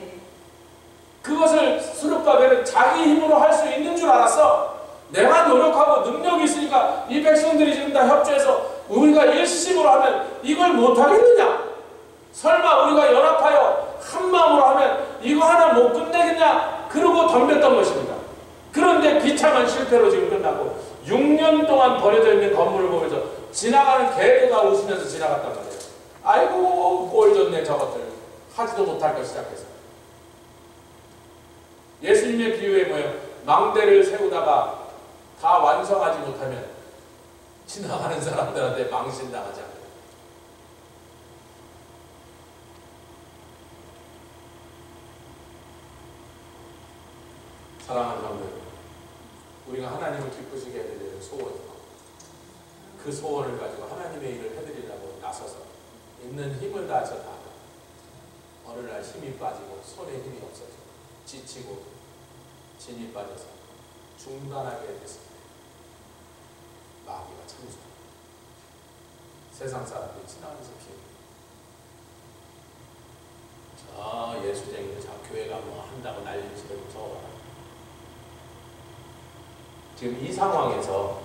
그것을 스룹바벨은 자기 힘으로 할 수 있는 줄 알았어. 내가 노력하고 능력이 있으니까 이 백성들이 지금 다 협조해서 우리가 일심으로 하면 이걸 못하겠느냐? 설마 우리가 연합하여 한 마음으로 하면 이거 하나 못 끝내겠냐? 그러고 덤볐던 것입니다. 그런데 비참한 실패로 지금 끝나고 6년 동안 버려져 있는 건물을 보면서 지나가는 개가 웃으면서 지나갔단 말이에요. 아이고 꼴 좋네 저것들. 하지도 못할 거 시작해서. 예수님의 비유에 뭐예요? 망대를 세우다가 다 완성하지 못하면 지나가는 사람들한테 망신당하지 않아요. 사랑하는 성도 여러분, 우리가 하나님을 기쁘시게 해야 되는 소원이 있고 그 소원을 가지고 하나님의 일을 해드리려고 나서서 있는 힘을 다해서 다 어느 날 힘이 빠지고 손에 힘이 없어지고 지치고 진이 빠져서 중단하게 됐을 때 마귀가 참수 세상 사람들이 지나가면서 피해 저 예수쟁이들 저 교회가 뭐 한다고 난리치고 저거라. 지금 이 상황에서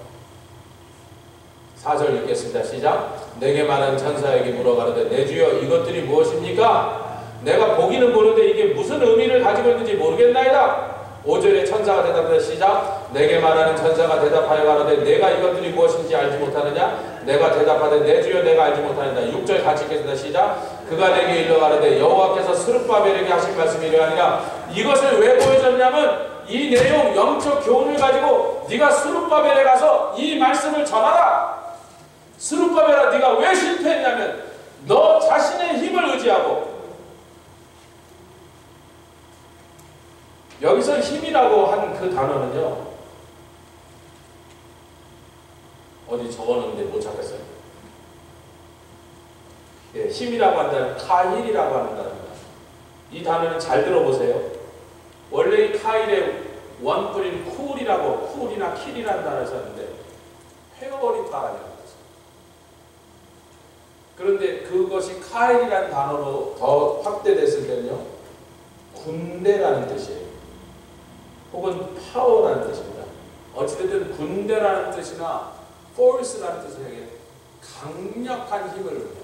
4절 읽겠습니다. 시작. 내게 많은 천사에게 물어가로되 내 주여 이것들이 무엇입니까? 내가 보기는 보는데 이게 무슨 의미를 가지고 있는지 모르겠나이다. 5절에 천사가 대답하여 시작. 내게 말하는 천사가 대답하여 가로되 내가 이것들이 무엇인지 알지 못하느냐? 내가 대답하되 내 주여 내가 알지 못하느냐. 6절 같이 읽겠습니다. 시작. 그가 내게 일러 가로되 여호와께서 스룹바벨에게 하신 말씀이 이러하니라. 이것을 왜 보여줬냐면 이 내용 영적 교훈을 가지고 네가 스룹바벨에 가서 이 말씀을 전하라. 스룹바벨아 네가 왜 실패했냐면 너 자신의 힘을 의지하고 여기서 힘이라고 한 그 단어는요 어디 적어놓는데 못 찾겠어요. 예, 힘이라고 한다는 카힐이라고 하는 단어입니다. 이 단어는 잘 들어보세요. 원래 이 카힐의 원뿔인 쿨이라고 쿨이나 킬이라는 단어를 썼는데 회오리 바람이라는 뜻이에요. 그런데 그것이 카힐이라는 단어로 더 확대됐을 때는요 군대라는 뜻이에요. 혹은 파워라는 뜻입니다. 어찌됐든 군대라는 뜻이나 force라는 뜻은 강력한 힘을 의미합니다.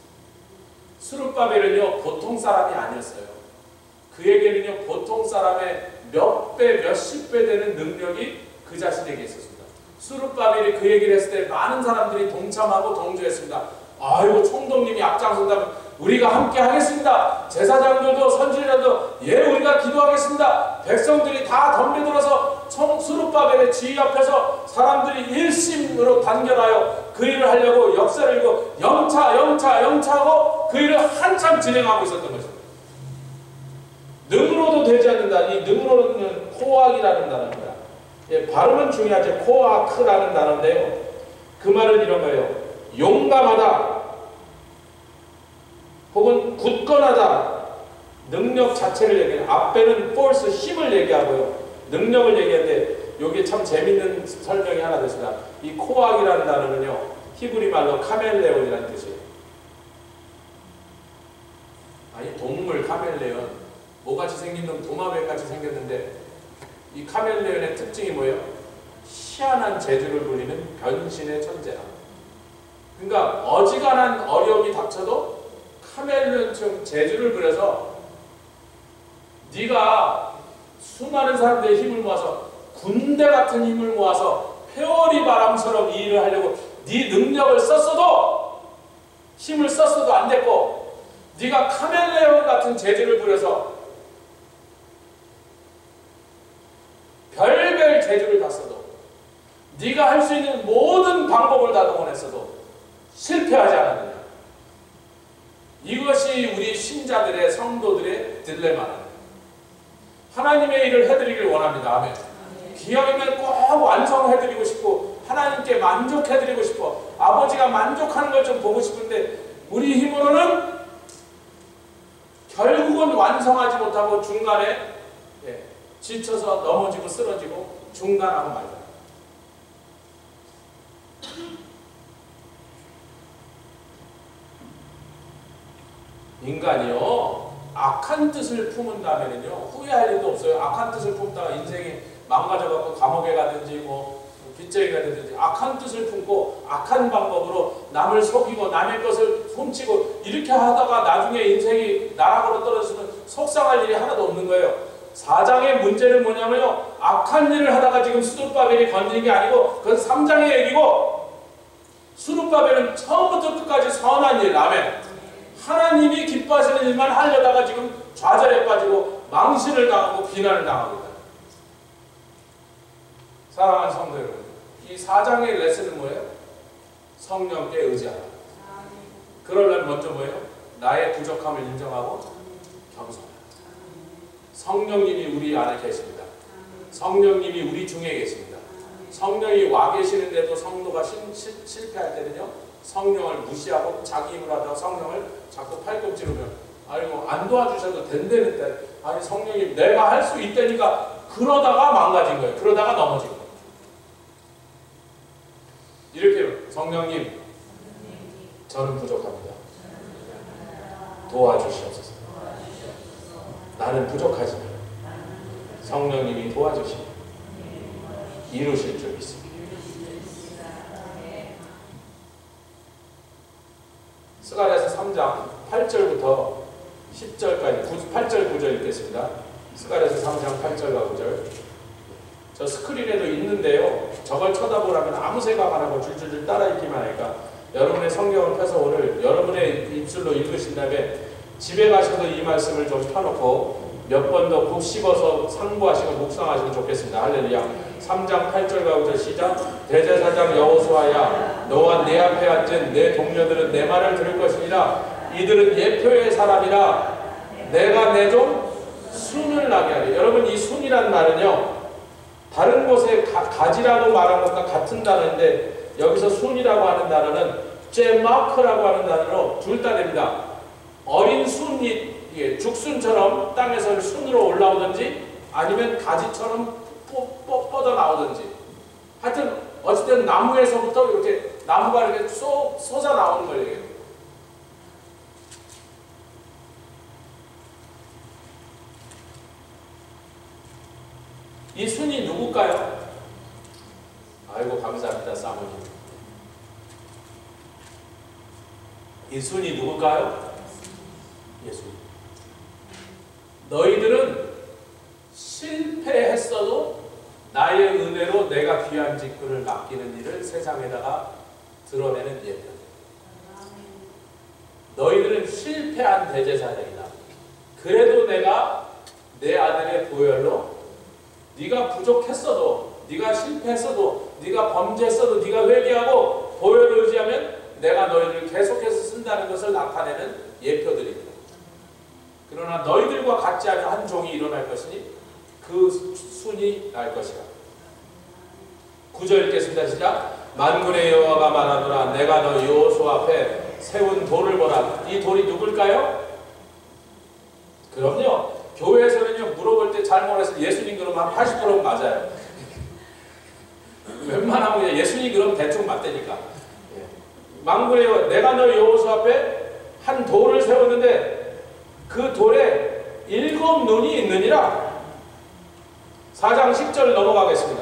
스룹바벨은요 보통 사람이 아니었어요. 그에게는요 보통 사람의 몇 배, 몇십 배 되는 능력이 그 자신에게 있었습니다. 스룹바벨이 그 얘기를 했을 때 많은 사람들이 동참하고 동조했습니다. 아이고 총독님이 앞장선다면 우리가 함께 하겠습니다. 제사장들도 선지자도 예 우리가 기도하겠습니다. 백성들이 다 덤벼들어서 스룹바벨의 지휘 앞에서 사람들이 일심으로 단결하여 그 일을 하려고 역사를 읽고 영차하고 그 일을 한참 진행하고 있었던 것입니다. 능으로도 되지 않는다. 이 능으로는 코악이라는 단어입니다. 예, 발음은 중요하지. 코아크라는 단어인데요. 그 말은 이런 거예요. 용감하다. 혹은 굳건하다. 능력 자체를 얘기해요. 앞에는 force, 힘을 얘기하고요. 능력을 얘기하는데 여기에 참 재밌는 설명이 하나 됐습니다. 이 코악이라는 단어는요. 히브리 말로 카멜레온이라는 뜻이에요. 아니 동물 카멜레온. 뭐같이 생긴 놈 도마뱀같이 생겼는데 이 카멜레온의 특징이 뭐예요? 희한한 재주를 부리는 변신의 천재라. 그러니까 어지간한 어려움이 닥쳐도 카멜레온처럼 재주를 부려서 네가 수많은 사람들의 힘을 모아서 군대 같은 힘을 모아서 회오리 바람처럼 이 일을 하려고 네 능력을 썼어도 힘을 썼어도 안 됐고 네가 카멜레온 같은 재주를 부려서 별별 재주를 다 써도 네가 할 수 있는 모든 방법을 다 동원했어도 실패하지 않았느냐. 이것이 우리 신자들의 성도들의 딜레마입니다. 하나님의 일을 해드리길 원합니다. 아멘. 기왕이면 꼭 완성해드리고 싶고 하나님께 만족해드리고 싶어. 아버지가 만족하는 걸 좀 보고 싶은데 우리 힘으로는 결국은 완성하지 못하고 중간에 지쳐서 넘어지고 쓰러지고 중단하고 말다. 인간이요 악한 뜻을 품은다면은요 후회할 일도 없어요. 악한 뜻을 품다가 인생이 망가져갖고 감옥에 가든지 뭐 빚쟁이가 되든지 악한 뜻을 품고 악한 방법으로 남을 속이고 남의 것을 훔치고 이렇게 하다가 나중에 인생이 나락으로 떨어지면 속상할 일이 하나도 없는 거예요. 4장의 문제는 뭐냐면요. 악한 일을 하다가 지금 스룹바벨이 건드린 게 아니고 그건 3장의 얘기고, 스룹바벨은 처음부터 끝까지 선한 일, 아멘. 하나님이 기뻐하시는 일만 하려다가 지금 좌절에 빠지고 망신을 당하고 비난을 당하고 있다. 사랑하는 성도 여러분, 이 4장의 레슨은 뭐예요? 성령께 의지하라. 그러려면 먼저 뭐예요? 나의 부족함을 인정하고 겸손하라. 성령님이 우리 안에 계십니다. 성령님이 우리 중에 계십니다. 성령이 와 계시는데도 성도가 실패할 때는요, 성령을 무시하고 자기 힘으로 하다가 성령을 자꾸 팔꿈치로면 아이고 안 도와주셔도 된다는데, 아니 성령님 내가 할 수 있다니까, 그러다가 망가진 거예요. 그러다가 넘어진 거예요. 이렇게 성령님 저는 부족합니다. 도와주시옵소서. 나는 부족하지만 성령님이 도와주시고 이루실 줄 믿습니다. 스가랴서 3장 8절부터 10절까지 8절 9절 읽겠습니다. 스가랴서 3장 8절과 9절. 저 스크린에도 있는데요, 저걸 쳐다보라면 아무 생각 안 하고 줄줄줄 따라 읽기만 하니까 여러분의 성경을 펴서 오늘 여러분의 입술로 읽으신 다음에 집에 가셔서 이 말씀을 좀 펴놓고 몇 번 더 푹 씹어서 상고하시고 묵상하시면 좋겠습니다. 할렐루야. 3장 8절과 9절 시작. 대제사장 여호수아야, 너와 내 앞에 앉은 내 동료들은 내 말을 들을 것이니라. 이들은 예표의 사람이라. 내가 내 종 순을 나게 하리. 여러분, 이 순이란 말은요, 다른 곳에 가지라고 말한 것과 같은 단어인데 여기서 순이라고 하는 단어는 제마크라고 하는 단어로 둘 다 됩니다. 어린 순이 죽순처럼 땅에서 순으로 올라오든지 아니면 가지처럼 뻗어 나오든지, 하여튼 어쨌든 나무에서부터 이렇게 나무가 이렇게 쏙 솟아 나오는 걸 얘기해요. 이 순이 누굴까요? 아이고 감사합니다 사모님. 이 순이 누굴까요? 예수. 너희들은 실패했어도 나의 은혜로 내가 귀한 직분을 맡기는 일을 세상에다가 드러내는 예표. 너희들은 실패한 대제사장이다. 그래도 내가 내 아들의 보혈로 네가 부족했어도, 네가 실패했어도, 네가 범죄했어도, 네가 회개하고 보혈을 의지하면 내가 너희를 계속해서 쓴다는 것을 나타내는 예표들입니다. 그러나 너희들과 같지 않은 한 종이 일어날 것이니 그 순이 날 것이라. 9절 읽겠습니다. 시작. 만군의 여호와가 말하노라. 내가 너 여호수아 앞에 세운 돌을 보라. 이 돌이 누굴까요? 그럼요. 교회에서는요, 물어볼 때 잘 몰라서 예수님 그러면 한 80%는 맞아요. 웬만하면 그냥 예수님 그러면 대충 맞다니까. 만군의 여호와, 내가 너 여호수아 앞에 한 돌을 세웠는데 그 돌에 7 눈이 있느니라. 4장 10절 넘어가겠습니다.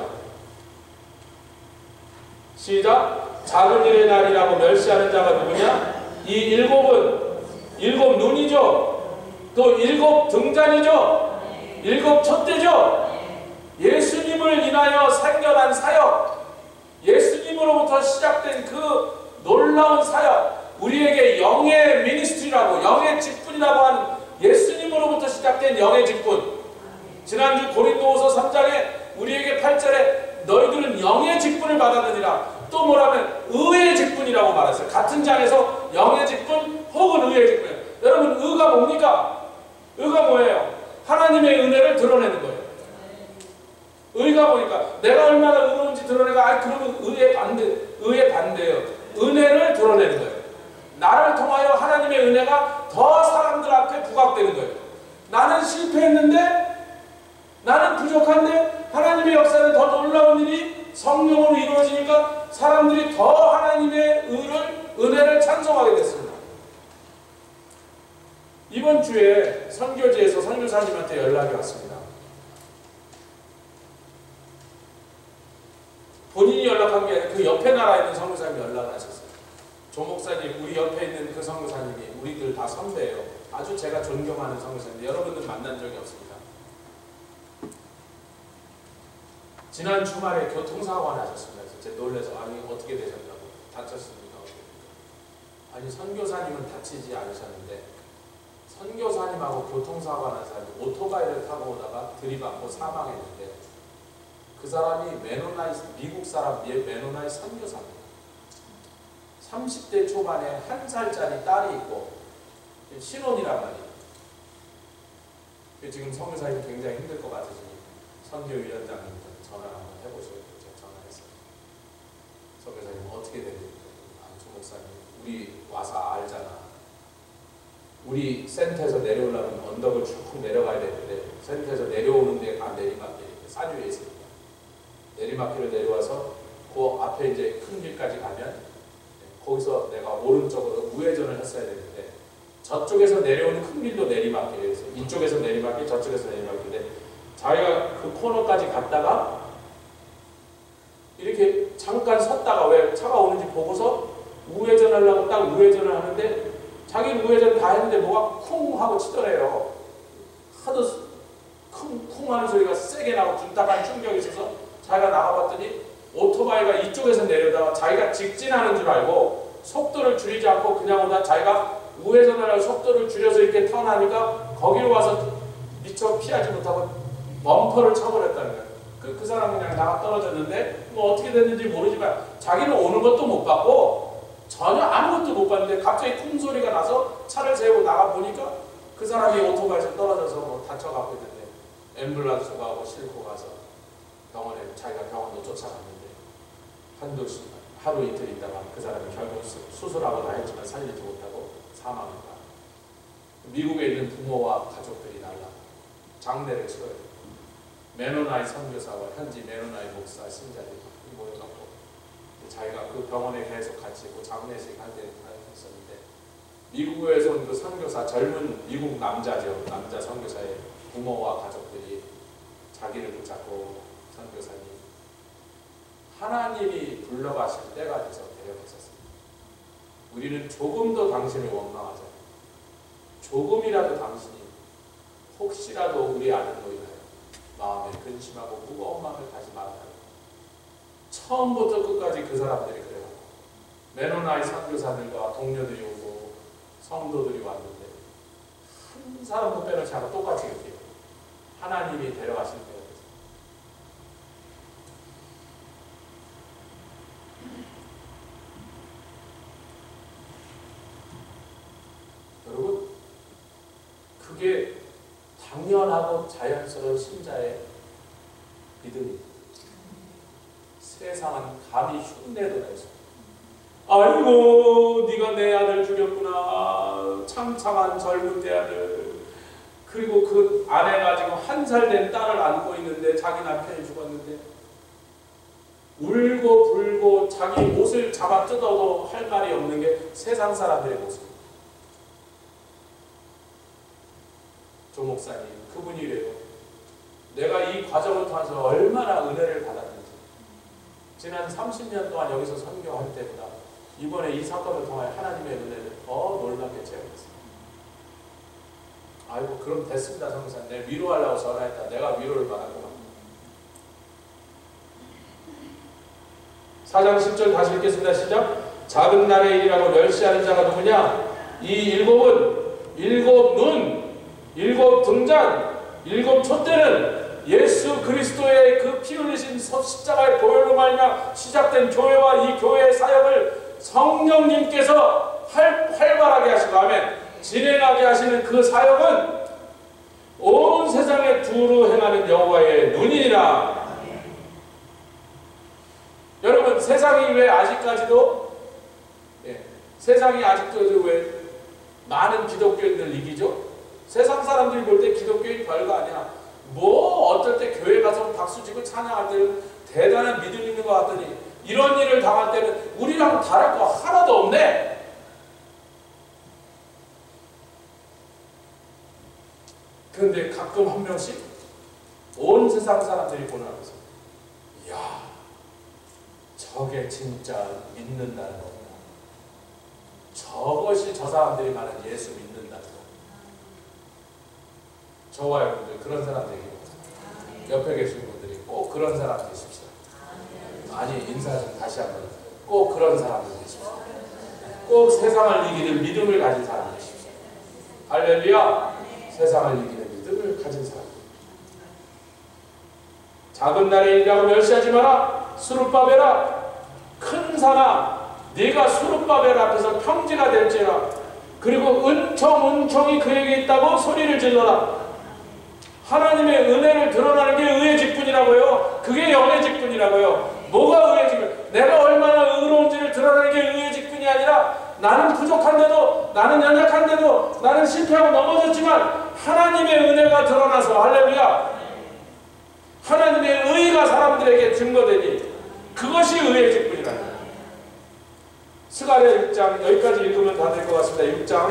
시작. 작은 일의 날이라고 멸시하는 자가 누구냐? 이 7은 7 눈이죠. 또 7 등잔이죠. 7 촛대죠. 예수님을 인하여 생겨난 사역, 예수님으로부터 시작된 그 놀라운 사역, 우리에게 영의 미니스트리라고, 영의 직분이라고 하는 예수님으로부터 시작된 영의 직분. 지난주 고린도후서 3장에 우리에게 8절에 너희들은 영의 직분을 받았느니라. 또 뭐라면 의의 직분이라고 말했어요. 같은 장에서 영의 직분 혹은 의의 직분. 여러분, 의가 뭡니까? 의가 뭐예요? 하나님의 은혜를 드러내는 거예요. 의가 뭐니까? 내가 얼마나 의로운지 드러내가, 그러면 의의 반대예요. 은혜를 드러내는 거예요. 나를 통하여 하나님의 은혜가 더 사람들 앞에 부각되는 거예요. 나는 실패했는데, 나는 부족한데 하나님의 역사는 더 놀라운 일이 성령으로 이루어지니까 사람들이 더 하나님의 은혜를 찬송하게 됐습니다. 이번 주에 선교지에서 선교사님한테 연락이 왔습니다. 본인이 연락한 게 아니라 그 옆에 나라에 있는 선교사님이 연락을 하셨어요. 조 목사님, 우리 옆에 있는 그 선교사님이 우리들 다 선배예요. 아주 제가 존경하는 선교사님, 여러분들 만난 적이 없습니다. 지난 주말에 교통사고가 나셨습니다. 진짜 놀라서 아니 어떻게 되셨다고 다쳤습니까? 아니 선교사님은 다치지 않으셨는데 선교사님하고 교통사고가 난 사람이 오토바이를 타고 오다가 들이받고 사망했는데 그 사람이 미국 사람 메노나이 선교사입니다. 30대 초반에 1살짜리 딸이 있고 신혼이란 말이에요. 지금 선교사님 굉장히 힘들 것 같으시니 선교위원장님 전화를 한번 해보시고 제가 전화했어요. 선교사님 어떻게 되는지 조 목사님 우리 와서 알잖아. 우리 센터에서 내려오려면 언덕을 쭉 내려가야 되는데 센터에서 내려오는 데가 내리막길 산 위에 있습니다. 내리막길을 내려와서 그 앞에 이제 큰 길까지 가면 거기서 내가 오른쪽으로 우회전을 했어야 되는데 저쪽에서 내려오는 큰 길도 내리막길에서 이쪽에서 내리막길 저쪽에서 내리막길인데 자기가 그 코너까지 갔다가 이렇게 잠깐 섰다가 왜 차가 오는지 보고서 우회전하려고 딱 우회전을 하는데 자기는 우회전 다 했는데 뭐가 쿵 하고 치더래요. 하도 쿵쿵 하는 소리가 세게 나고 둔탁한 충격이 있어서 자기가 나가봤더니 오토바이가 이쪽에서 내려다가 자기가 직진하는 줄 알고 속도를 줄이지 않고 그냥 오다 자기가 우회전하려고 속도를 줄여서 이렇게 턴하니까 거기로 와서 미처 피하지 못하고 범퍼를 쳐버렸다는 거예요. 그 사람은 그냥 나가 떨어졌는데 뭐 어떻게 됐는지 모르지만 자기는 오는 것도 못 봤고 전혀 아무것도 못 봤는데 갑자기 쿵 소리가 나서 차를 세우고 나가 보니까 그 사람이 오토바이에서 떨어져서 뭐 다쳐갖고 있는데 앰뷸런스 가고 싣고 가서 병원에 자기가 병원도 쫓아갔는데 하루 이틀 있다가 그 사람이 결국 수술하고 다 했지만 살리지 못하고 사망했다. 미국에 있는 부모와 가족들이 날라 장례를 치러요. 메노나이 선교사와 현지 메노나이 목사 신자들이 모여갖고 자기가 그 병원에 계속 같이 있고 장례식 할 때 있었는데 미국에서 온 그 선교사 젊은 미국 남자죠. 남자 선교사의 부모와 가족들이 자기를 붙잡고 선교사님 하나님이 불러가실 때가 돼서 데려가셨습니다. 우리는 조금도 당신을 원망하지 않아요. 조금이라도 당신이 혹시라도 우리 아들로 인하여 마음에 근심하고 무거운 마음을 가지 말아요. 처음부터 끝까지 그 사람들이 그래요. 메노나이 선교사들과 동료들이 오고 성도들이 왔는데 한 사람도 빼놓지 않고 똑같이 이렇게 하나님이 데려가실 때가 됐어요. 여러분 그게 당연하고 자연스러운 신자의 믿음입니다. 세상은 감히 흉내도 내서 아이고 네가 내 아들 죽였구나 창창한 젊은 내 아들 그리고 그 아내가 지금 1살 된 딸을 안고 있는데 자기 남편이 죽었는데 울고 불고 자기 옷을 잡아 뜯어도 할 말이 없는 게 세상 사람들의 모습입니다. 조 목사님 그분이래요. 내가 이 과정을 통해서 얼마나 은혜를 받았는지 지난 30년 동안 여기서 선교할 때보다 이번에 이 사건을 통해 하나님의 은혜를 더 놀랍게 체험했습니다. 아이고 그럼 됐습니다 성교사님. 내가 위로하려고 전화했다. 내가 위로를 받았구나. 4장 10절 다시 읽겠습니다. 시작. 작은 날의 일이라고 멸시하는 자가 누구냐? 이 일곱은 일곱 눈, 일곱 등잔, 일곱 촛대는 예수 그리스도의 그 피 흘리신 십자가의 보혈로 말미암아 시작된 교회와 이 교회의 사역을 성령님께서 활발하게 하시고 아멘 진행하게 하시는 그 사역은 온 세상에 두루 행하는 여호와의 눈이니라. 여러분 세상이 왜 아직까지도 세상이 아직도 왜 많은 기독교인들 이기죠? 세상 사람들이 볼 때 기독교인 별거 아니야. 뭐 어떨 때 교회 가서 박수치고 찬양할 때는 대단한 믿음 있는 것 같더니 이런 일을 당할 때는 우리랑 다를 거 하나도 없네. 그런데 가끔 한 명씩 온 세상 사람들이 보면서 이야 저게 진짜 믿는다는 거구나. 저것이 저 사람들이 말하는 예수 믿는다는 거. 저와 여러분들 그런 사람들이 옆에 계신 분들이 꼭 그런 사람 되십시오. 아니, 인사 좀 다시 한번. 꼭 그런 사람들 되십시오. 꼭 세상을 이기는 믿음을 가진 사람 되십시오. 할렐루야. 세상을 이기는 믿음을 가진 사람. 작은 날의 일이라고 멸시하지 마라. 수룹바벨아, 큰 사람 네가 수룹바벨 앞에서 평지가 될지라. 그리고 은총이 그에게 있다고 소리를 질러라. 하나님의 은혜를 드러나는 게 의의 직분이라고요. 그게 영의 직분이라고요. 뭐가 의의 직분? 내가 얼마나 의로운지를 드러나는 게 의의 직분이 아니라, 나는 부족한데도, 나는 연약한데도, 나는 실패하고 넘어졌지만 하나님의 은혜가 드러나서, 할렐루야, 하나님의 의가 사람들에게 증거되니 그것이 의의 직분이라는 거예요. 스가랴 6장, 여기까지 읽으면 다 될 것 같습니다. 6장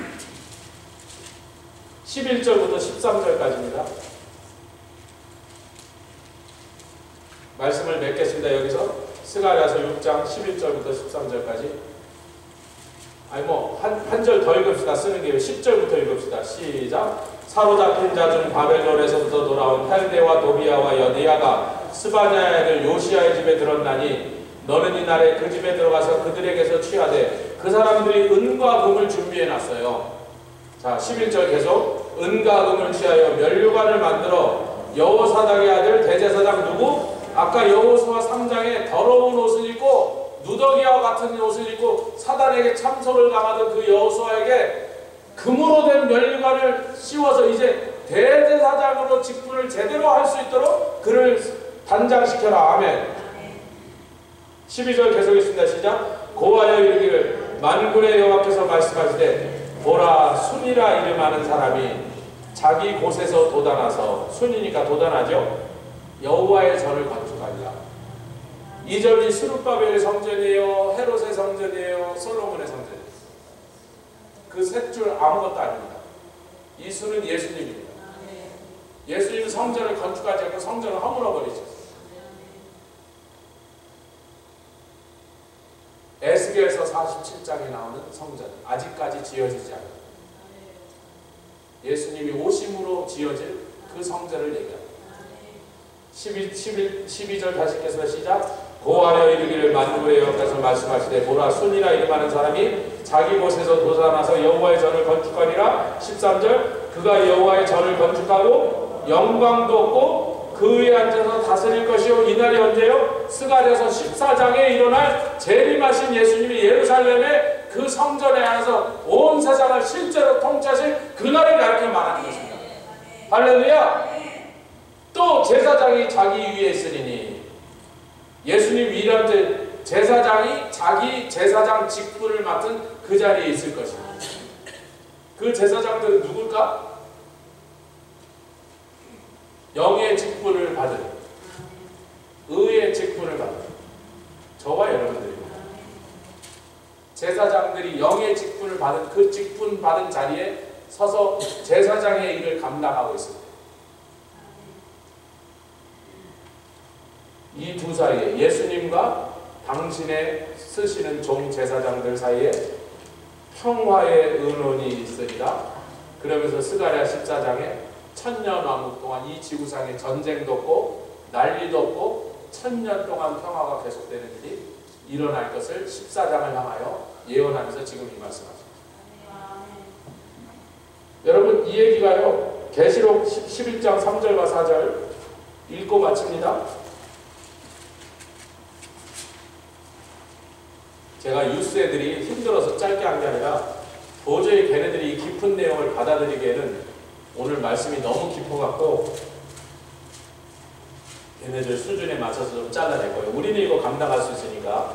11절부터 13절까지입니다. 말씀을 맺겠습니다. 여기서 스가랴서 6장 11절부터 13절까지. 아니 한 절 더 읽읍시다. 쓰는 게 10절부터 읽읍시다. 시작. 사로잡힌 자 중 바벨론에서부터 돌아온 헬데와 도비아와 여디야가 스바냐의 아들 요시야의 집에 들었나니 너는 이날에 그 집에 들어가서 그들에게서 취하되 그 사람들이 은과 금을 준비해놨어요. 자, 11절 계속. 은과 금을 취하여 면류관을 만들어 여호사닥의 아들 대제사장 누구? 아까 여호수아 3장에 더러운 옷을 입고 누더기와 같은 옷을 입고 사단에게 참소를 당하던 그 여호수아에게 금으로 된 면류관을 씌워서 이제 대제사장으로 직분을 제대로 할 수 있도록 그를 단장시켜라. 아멘. 12절 계속했습니다. 시작. 고하여 이르기를 만군의 여호와께서 말씀하시되 보라, 순이라 이름하는 사람이 자기 곳에서 돋아나서, 순이니까 돋아나죠, 여호와의 전을 건축하리라. 이 점이 스룹바벨의 성전이에요, 헤롯의 성전이에요, 솔로몬의 성전이에요. 그 셋 줄 아무것도 아닙니다. 이 수는 예수님입니다. 예수님은 성전을 건축하지 않고 성전을 허물어버리셨어요. 에스겔서 47장에 나오는 성전, 아직까지 지어지지 않아요. 예수님이 오심으로 지어질 그 성전을 얘기합니다. 12절 다시 읽겠습니다. 시작. 고하여 이르기를 만군의 여호와께서 말씀하시되 보라, 순이라 이름하는 사람이 자기 곳에서 돋아나서 여호와의 전을 건축하리라. 13절. 그가 여호와의 전을 건축하고 영광도 없고 그 위에 앉아서 다스릴 것이요. 이날이 언제요? 스가랴서 14장에 일어날 재림하신 예수님이 예루살렘의 그 성전에 안에서 온 세상을 실제로 통치하실 그날을 가르쳐 말하는 것입니다. 할렐루야. 또 제사장이 자기 위에 있으리니, 예수님 위일한 제사장이 자기 제사장 직분을 맡은 그 자리에 있을 것입니다. 그 제사장들은 누굴까? 영의 직분을 받은, 의의 직분을 받은 저와 여러분들입니다. 제사장들이 영의 직분을 받은 그 직분 받은 자리에 서서 제사장의 일을 감당하고 있습니다. 이 두 사이에, 예수님과 당신의 쓰시는 종 제사장들 사이에 평화의 의논이 있으리라. 그러면서 스가랴 14장에 천년 왕국 동안 이 지구상에 전쟁도 없고 난리도 없고 천년 동안 평화가 계속되는 일이 일어날 것을 14장을 향하여 예언하면서 지금 이 말씀하십니다. 여러분, 이 얘기가요, 계시록 11장 3절과 4절 읽고 마칩니다. 제가 유스 애들이 힘들어서 짧게 한 게 아니라 도저히 걔네들이 이 깊은 내용을 받아들이기에는 오늘 말씀이 너무 깊어갖고 걔네들 수준에 맞춰서 좀 잘라낼 거예요. 우리는 이거 감당할 수 있으니까.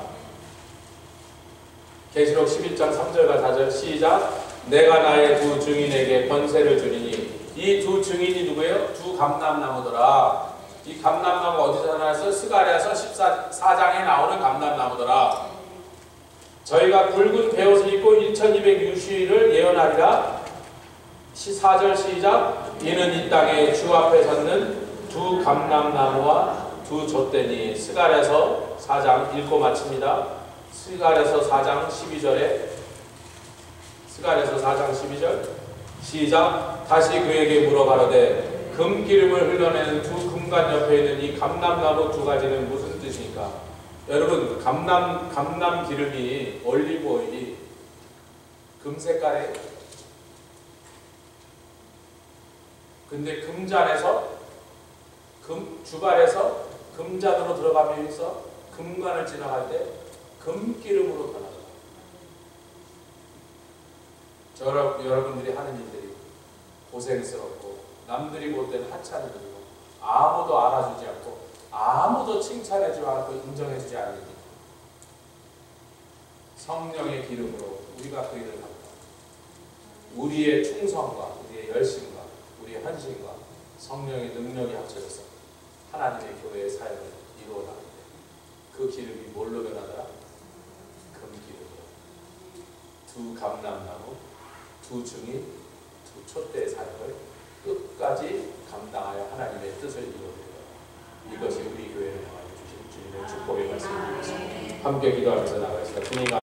계시록 11장 3절과 4절 시작. 내가 나의 두 증인에게 권세를 주리니. 이 두 증인이 누구예요? 두 감람나무더라. 이 감람나무 어디서 나와서? 스가랴서 14장에 나오는 감람나무더라. 저희가 붉은 베옷을 입고 1260일을 예언하리라. 4절 시작. 이는 이 땅에 주 앞에 섰는 두 감람나무와 두 젖대니. 스가랴서 4장 읽고 마칩니다. 스가랴서 4장 12절에, 스가랴서 4장 12절 시작. 다시 그에게 물어가로되 금기름을 흘러내는 두 중간 옆에 있는 이 감람나무 두 가지는 무슨 뜻입니까? 여러분 감람 기름이 올리브 오일이 금색깔에 근데 주발에서 금잔으로 들어가면서 금관을 지나갈 때 금기름으로 변하다. 여러분들이 하는 일들이 고생스럽고 남들이 볼 때는 하찮은 일이고 아무도 알아주지 않고 아무도 칭찬해주지 않고 인정해주지 않는 일. 성령의 기름으로 우리가 그 일을 합니다. 우리의 충성과 우리의 열심과 우리의 헌신과 성령의 능력이 합쳐져서 하나님의 교회의 사역을 이루어 나가는데 그 기름이 뭘로 변하더라? 금기름이요. 두 감람나무, 두 증인, 두 촛대의 사역을 끝까지 감당하여 하나님의 뜻을 이루어드려요. 이것이 우리 교회를 향하여 주신 주님의 축복의 말씀입니다. 함께 기도하면서 나가겠습니다. 주님